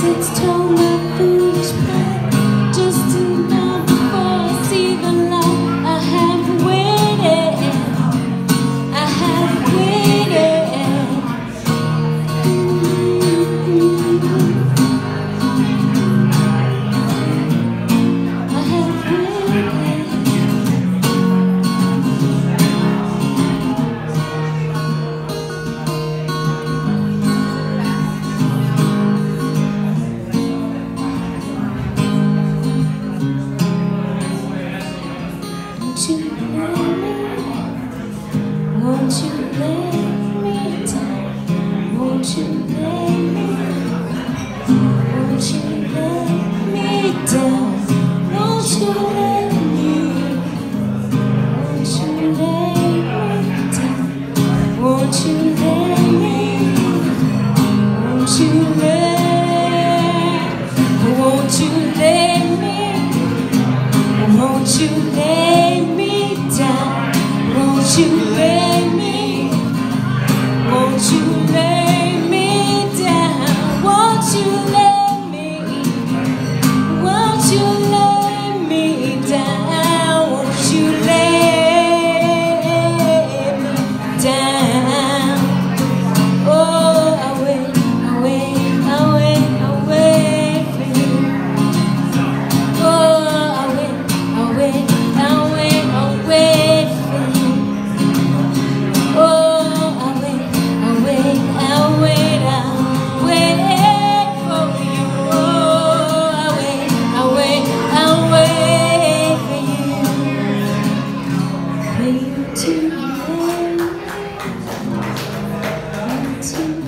It's told my foolish pride, just enough before I see the light. I have waited, I have waited. I have waited. Won't you let me down? Won't you let me down? Won't you let me down? Won't you let me? Won't you let me down? Won't you let me? Won't you let? Won't you let me? Won't you let me down? Won't you let me? Won't you lay me down? Won't you let me? Won't you lay me down? Won't you lay me down? Oh, I wait, I wait, I wait, I wait for you. Oh, I wait, I wait, I wait, I wait for you. Oh, I wait, I wait, I wait, I wait for you. Oh, I wait, I wait, I wait for you. For you to